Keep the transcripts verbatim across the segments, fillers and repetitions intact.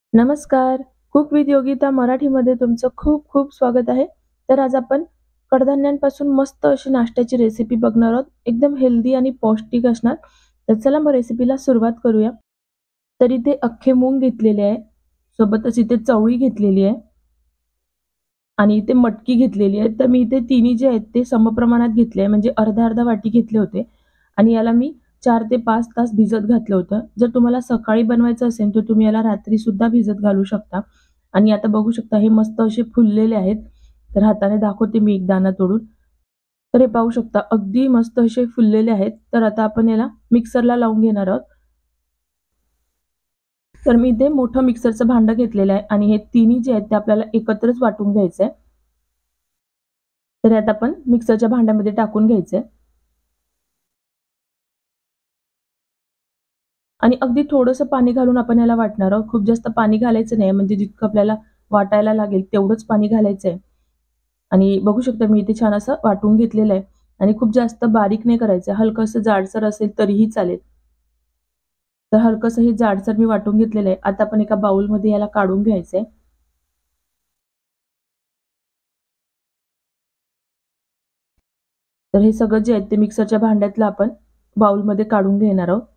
नमस्कार. Cook with Yogita मराठीमध्ये तुमचं खूप खूप स्वागत आहे. तर आज आपण कडधान्यांपासून मस्त अशी नाश्त्याची रेसिपी बघणार आहोत. एकदम हेल्दी आणि पौष्टिक असणार. तर चला मग रेसिपीला सुरुवात करूया. तर इथे अख्खे मूग घेतलेले आहे. सोबतच इथे चवळी घेतलेली आहे आणि इथे मटकी घेतलेली आहे. तर मी इथे तिन्ही जे आहेत ते समप्रमाणात घेतले आहे. म्हणजे अर्धा-अर्धा वाटी घेतले होते आणि याला मी चार ते पाच तास भिजत घातलं होतं. जर तुम्हाला सकाळी बनवायचं असेल तर तुम्ही याला रात्री सुद्धा भिजत घालू शकता. आणि आता बघू शकता हे मस्त असे फुललेले आहेत. तर हाताने दाखवते मी एक दाणा तोडून. तर हे पाहू शकता अगदी मस्त असे फुललेले आहेत. तर आता आपण याला मिक्सरला लावून घेणार आहोत. तर मी इथे मोठं मिक्सरचं भांडं घेतलेलं आहे आणि हे तिन्ही जे आहेत ते आपल्याला एकत्रच वाटून घ्यायचं आहे. तर यात आपण मिक्सरच्या भांड्यामध्ये टाकून घ्यायचंय आणि अगदी थोडंसं पाणी घालून आपण याला वाटणार आहोत. खूप जास्त पाणी घालायचं नाही म्हणजे जितकं आपल्याला वाटायला लागेल तेवढंच पाणी घालायचंय. आणि बघू शकता मी इथे छान असं वाटून घेतलेलं आहे आणि खूप जास्त बारीक नाही करायचं. हलकंसं जाडसर असेल तरीही चालेल. तर हलकंसं हे जाडसर मी वाटून घेतलेलं आहे. आता आपण एका बाउलमध्ये याला काढून घ्यायचंय. तर हे सगळं जे आहे ते मिक्सरच्या भांड्यातलं आपण बाउलमध्ये काढून घेणार आहोत.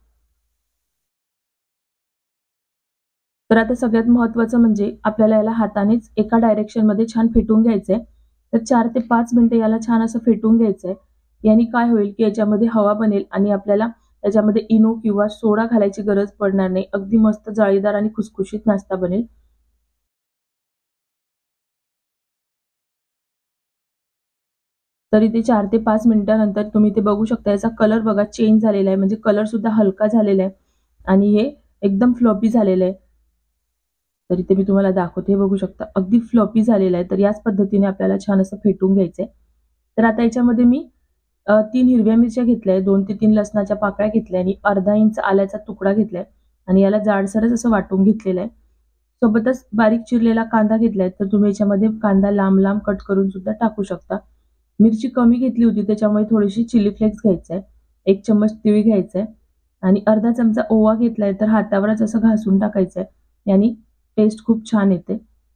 तर आता सगळ्यात महत्त्वाचं म्हणजे आपल्याला याला हातानेच एका डायरेक्शनमध्ये छान फेटून घ्यायचंय. तर चार ते पाच मिनिटं याला छान असं फेटून घ्यायचंय. याने काय होईल की याच्यामध्ये हवा बनेल आणि आपल्याला याच्यामध्ये इनो किंवा सोडा घालायची गरज पडणार नाही. अगदी मस्त जाळीदार आणि खुसखुशीत नाश्ता बनेल. तरी ते चार ते पाच मिनिटानंतर तुम्ही ते बघू शकता याचा कलर बघा चेंज झालेला आहे. म्हणजे कलर सुद्धा हलका झालेला आहे आणि हे एकदम फ्लफी झालेलं आहे. तर इथे मी तुम्हाला दाखवते. हे बघू शकता अगदी फ्लफी झालेला आहे. तर याच पद्धतीने आपल्याला छान असं फेटून घ्यायचंय. तर आता याच्यामध्ये मी अ, तीन हिरव्या मिरच्या घेतल्या आहेत, दोन ते तीन लसणाच्या पाकळ्या घेतल्या आणि अर्धा इंच आल्याचा तुकडा घेतलाय आणि याला जाडसरच असं वाटून घेतलेलं आहे. सोबतच बारीक चिरलेला कांदा घेतलाय. तर तुम्ही याच्यामध्ये कांदा लांब-लांब कट करून सुद्धा टाकू शकता. मिरची कमी घेतली होती त्याच्यामुळे थोडीशी चिली फ्लेक्स घ्यायचं आहे. एक चम्मच तीळ घ्यायचा आहे आणि अर्धा चमचा ओवा घेतलाय तर हातावरच असं घासून टाकायचं आहे. यानी टेस्ट खूप छान येते.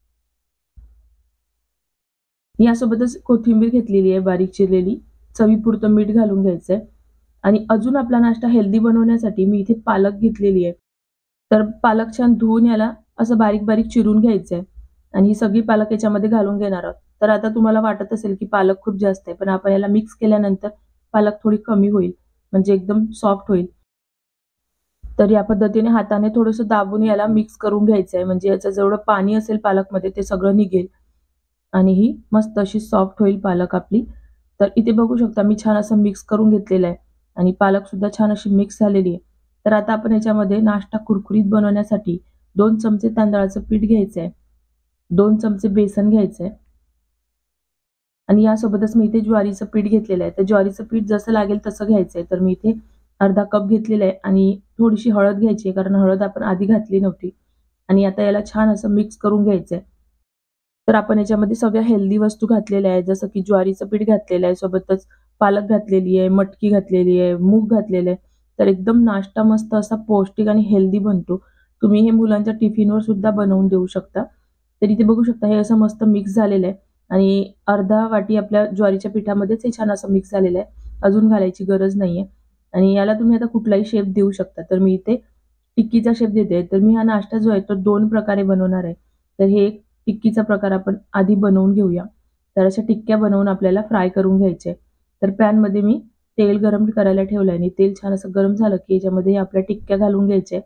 यासोबतच कोथिंबीर घेतलेली आहे बारीक चिरलेली. चवीपुरतं मीठ घालून घ्यायचंय आणि अजून आपला नाश्ता हेल्दी बनवण्यासाठी मी इथे पालक घेतलेली आहे. तर पालक छान धुवून याला असं बारीक-बारीक चिरून घ्यायचंय आणि ही सगळी पालक याच्यामध्ये घालून घेणार आहोत. तर आता तुम्हाला वाटत असेल की पालक खूप जास्त आहे, पण आपण याला मिक्स केल्यानंतर पालक थोडी कमी होईल, म्हणजे एकदम सॉफ्ट होईल. तर या पद्धतीने हाताने थोडंसं दाबून याला मिक्स करून घ्यायचंय, म्हणजे याचं जेवढं पाणी असेल पालकमध्ये ते सगळं निघेल आणि ही मस्त अशी सॉफ्ट होईल पालक आपली. तर इथे बघू शकता मी छान असं मिक्स करून घेतलेलं आहे आणि पालक सुद्धा छान अशी मिक्स झालेली आहे. तर आता आपण याच्यामध्ये नाश्ता कुरकुरीत बनवण्यासाठी दोन चमचे तांदळाचं पीठ घ्यायचंय, दोन चमचे बेसन घ्यायचंय आणि यासोबतच मी इथे ज्वारीचं पीठ घेतलेलं आहे. तर ज्वारीचं पीठ जसं लागेल तसं घ्यायचंय. तर मी इथे अर्धा कप घेतलेलं आहे आणि थोडीशी हळद घ्यायची आहे, कारण हळद आपण आधी घातली नव्हती आणि आता याला छान असं मिक्स करून घ्यायचंय. तर आपण याच्यामध्ये सगळ्या हेल्दी वस्तू घातलेल्या आहेत, जसं की ज्वारीचं पीठ घातलेलं आहे, सोबतच पालक घातलेली आहे, मटकी घातलेली आहे, मूग घातलेलं आहे. तर एकदम नाश्ता मस्त असा पौष्टिक आणि हेल्दी बनतो. तुम्ही हे मुलांच्या टिफिनवर सुद्धा बनवून देऊ शकता. तर इथे बघू शकता हे असं मस्त मिक्स झालेलं आहे आणि अर्धा वाटी आपल्या ज्वारीच्या पिठामध्येच हे छान असं मिक्स झालेलं आहे. अजून घालायची गरज नाहीये आणि याला तुम्ही आता कुठलाही शेप देऊ शकता. तर मी इथे टिक्कीचा शेप देते. तर मी हा नाश्ता जो आहे तो दोन प्रकारे बनवणार आहे. तर हे एक टिक्कीचा प्रकार आपण आधी बनवून घेऊया. तर अशा टिक्क्या बनवून आपल्याला फ्राय करून घ्यायचे. तर पॅनमध्ये मी तेल गरम करायला ठेवलं आणि तेल छान असं गरम झालं की याच्यामध्ये आपल्या टिक्क्या घालून घ्यायच्या.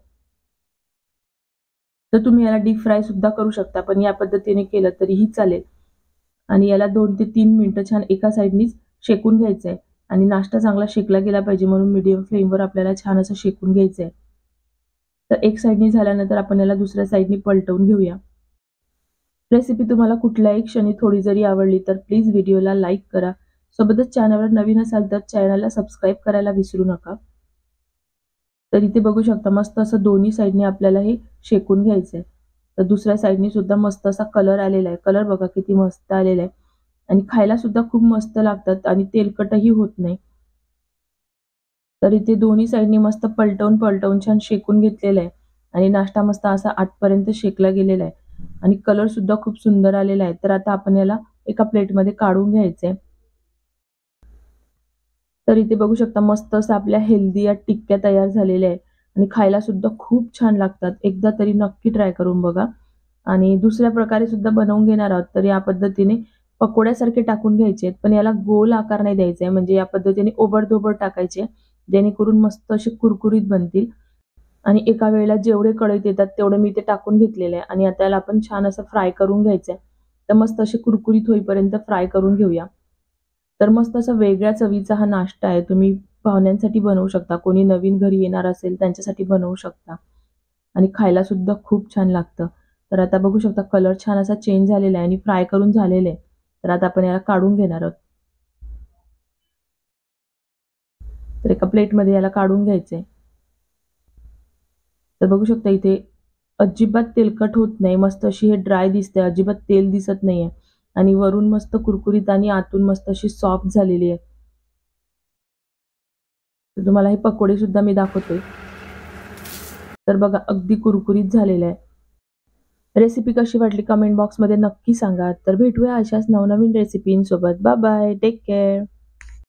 तर तुम्ही याला डीप फ्राय सुद्धा करू शकता, पण या पद्धतीने केलं तरीही चालेल. आणि याला दोन ते तीन मिनिटं छान एका साइडनीच शेकून घ्यायचं आहे आणि नाश्ता चांगला शेकला गेला पाहिजे म्हणून मीडियम फ्लेमवर आपल्याला छान असं शेकून घ्यायचं आहे. तर एक साइडनी झाल्यानंतर आपण याला दुसऱ्या साइडनी पलटवून घेऊया. रेसिपी तुम्हाला कुठल्याही क्षणी थोडी जरी आवडली तर प्लीज व्हिडिओला लाईक करा. सोबतच चॅनलवर नवीन असाल तर चॅनलला सबस्क्राईब करायला विसरू नका. तर इथे बघू शकता मस्त असं दोन्ही साइडने आपल्याला हे शेकून घ्यायचंय. तर दुसऱ्या साइडनी सुद्धा मस्त असा कलर आलेला आहे. कलर बघा किती मस्त आलेला आहे आणि खायला सुद्धा खूप मस्त लागतात आणि तेलकटही होत नाही. तर इथे दोन्ही साइडनी मस्त पलटवून पलटवून छान शेकून घेतलेलं आहे आणि नाश्ता मस्त असा आतपर्यंत शेकला गेलेला आहे आणि कलर सुद्धा खूप सुंदर आलेला आहे. तर आता आपण याला एका प्लेटमध्ये काढून घ्यायचंय. तर इथे बघू शकता मस्त असं आपल्या हेल्दी या टिक्क्या तयार झालेल्या आहे आणि खायला सुद्धा खूप छान लागतात. एकदा तरी नक्की ट्राय करून बघा. आणि दुसऱ्या प्रकारे सुद्धा बनवून घेणार आहोत. तर या पद्धतीने पकोड्यासारखे टाकून घ्यायचे आहेत, पण याला गोल आकार नाही द्यायचा आहे. म्हणजे या पद्धतीने ओबड-धोबड टाकायचे, जेणेकरून मस्त असे कुरकुरीत बनतील. आणि एका वेळेला जेवढे कढईत येतात तेवढे मी ते टाकून घेतलेले आहे आणि आता याला आपण छान असं फ्राय करून घ्यायचं आहे. तर मस्त असे कुरकुरीत होईपर्यंत फ्राय करून घेऊया. तर मस्त असा वेगळ्या चवीचा हा नाश्ता आहे. तुम्ही पाहुण्यांसाठी बनवू शकता. कोणी नवीन घरी येणार असेल त्यांच्यासाठी बनवू शकता आणि खायला सुद्धा खूप छान लागतं. तर आता बघू शकता कलर छान असा चेंज झालेला आहे आणि फ्राय करून झालेलं आहे. तर आता आपण याला काढून घेणार आहोत. तर एका प्लेटमध्ये याला काढून घ्यायचंय. तर बघू शकता इथे अजिबात तेलकट होत नाही. मस्त अशी हे ड्राय दिसते. अजिबात तेल दिसत नाहीये आणि वरून मस्त कुरकुरीत आणि आतून मस्त अशी सॉफ्ट झालेली आहे. तर तुम्हाला हे पकोडे सुद्धा मी दाखवते. तर बघा अगदी कुरकुरीत झालेलं आहे. रेसिपी कशी वाटली कमेंट बॉक्समध्ये नक्की सांगा. तर भेटूया अशाच नवनवीन रेसिपींसोबत. Bye bye. Take care.